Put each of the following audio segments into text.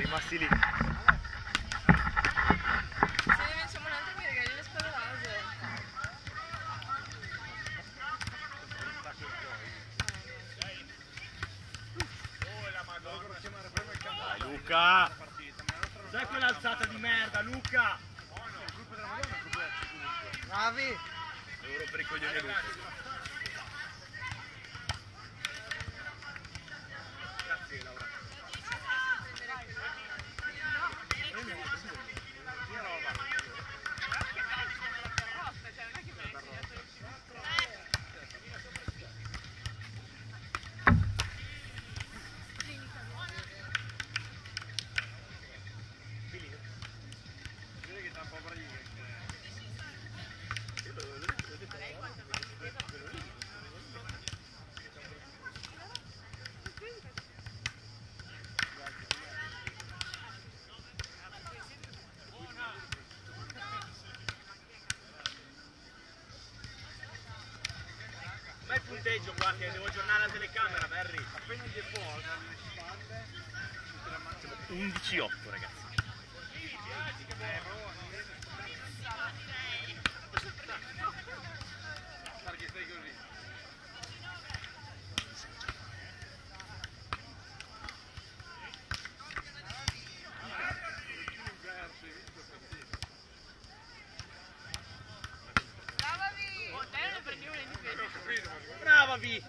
rimasti lì. Se ne facciamo un'altra mi regali le spade laser. Dai Luca! Sai quell'alzata di merda, Luca! Bravi! Devo rompere i coglioni a Luca. Grazie Laura. Ma il punteggio qua che devo aggiornare la telecamera, Barry. Appena gli porta le spalle, 11-8 ragazzi. perché stai così? Brava Vi!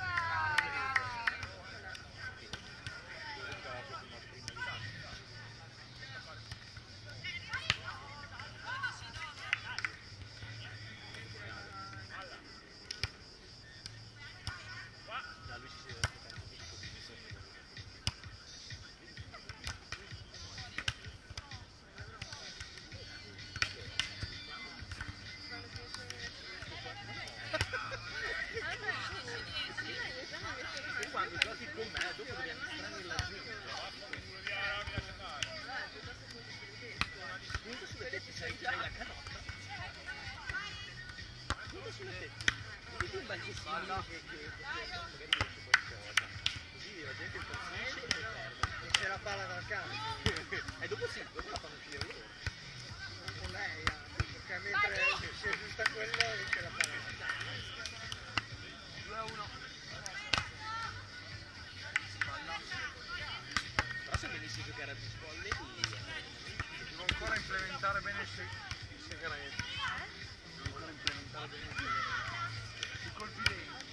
Quando giochi con me, dopo devi anche la punta sulle tette, c'hai la canotta. Punta sulle tette. Vedi un bel gestino che magari riesce qualcosa. Così la gente impazzisce e perde. C'è la palla dal campo. E dopo sì, dopo la fanno finire loro. Con lei, perché mentre si aggiusta quello c'è la palla. 2-1. Però se venissi a giocare a beach volley Devo ancora implementare bene i segreti. Devo ancora implementare bene i segreti. I colpi denti,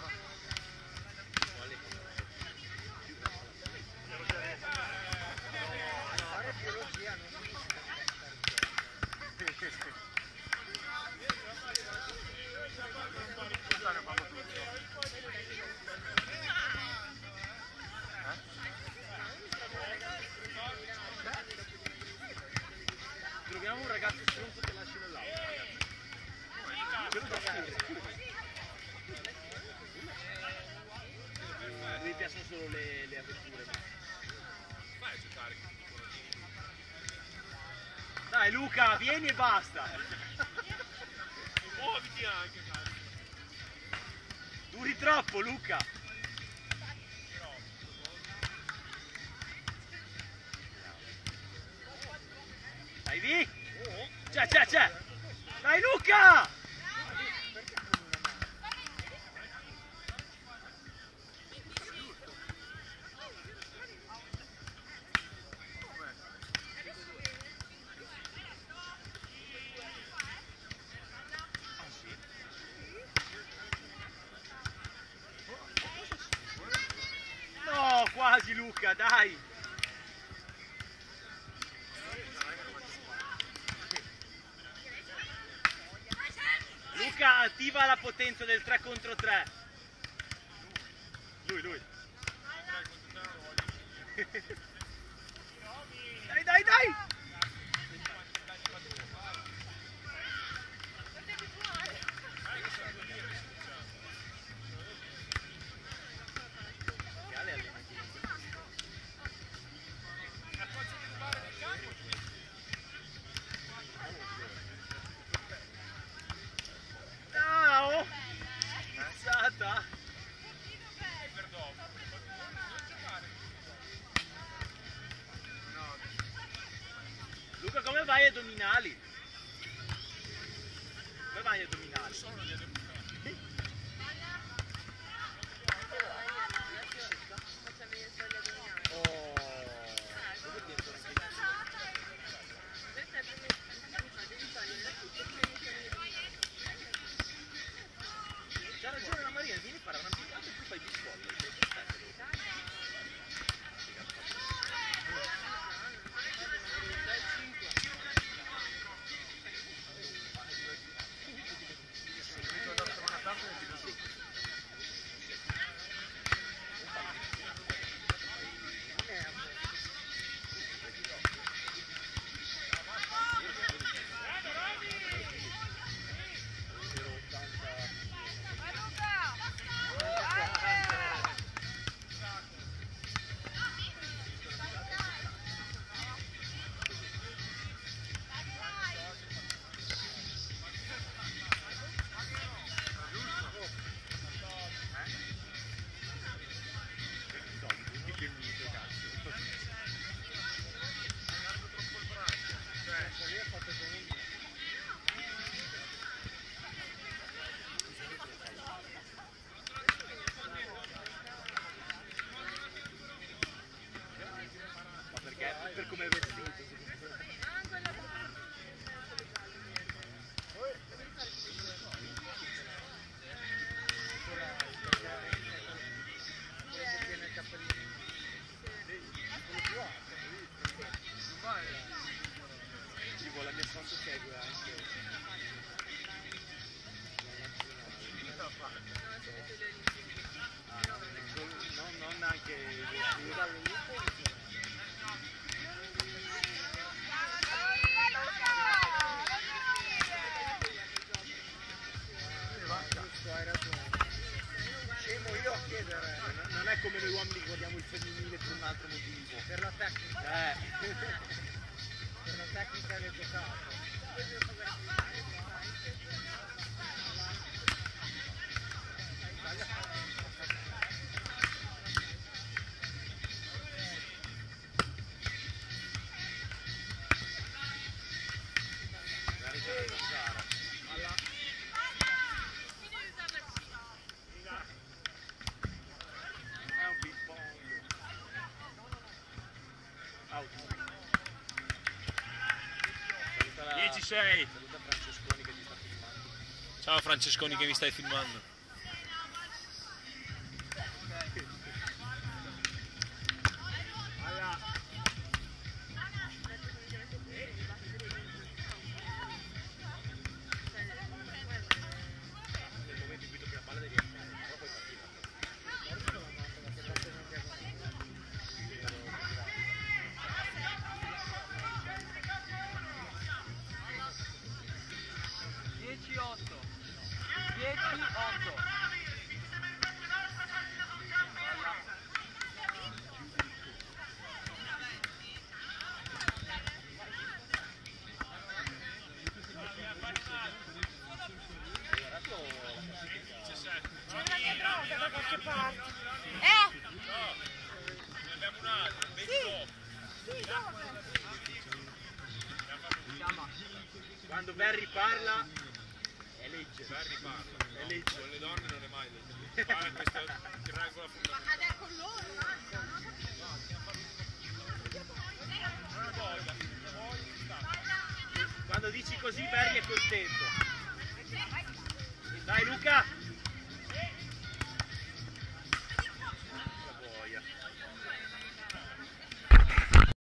fare biologia non mi troviamo un ragazzo stronzo che lascia nell'auto, mi piacciono solo le avventure. Vai a giocare. Dai Luca, vieni e basta. Muoviti anche. Duri troppo Luca. Dai Vi! C'è! Dai Luca! No, quasi Luca, dai! Luca, attiva la potenza del 3 contro 3. Lui. Dai! Ciao! Pizzata! addominali. Come mai gli addominali? Sono gli addominali. Faccia venire solo gli addominali. Oh, cosa dietro anche Questa è devi togliere tutto e mettere gli addominali. c'ha ragione la Maria, vieni a fare una piccata e tu fai biscotto. Per come è vestito. Tipo la mia foto segue anche non anche hai ragione. Scemo io a chiedere. Non è come noi uomini che guardiamo il femminile per un altro motivo. Per la tecnica. Per la tecnica del giocato. È un big bong. Out. 10-6. Saluta Francesconi che ti sta filmando. Ciao Francesconi che mi stai filmando. Nel momento in cui tocchi la palla devi essere, però poi partire. 10-8. Da qualche parte. Ne abbiamo un altro, vedi dopo. Quando Barry parla è legge. Barry parla. È legge. Con le donne non è mai legge. Questa è regola fondamentale. Ed è con loro, Quando dici così Barry è contento. Dai Luca!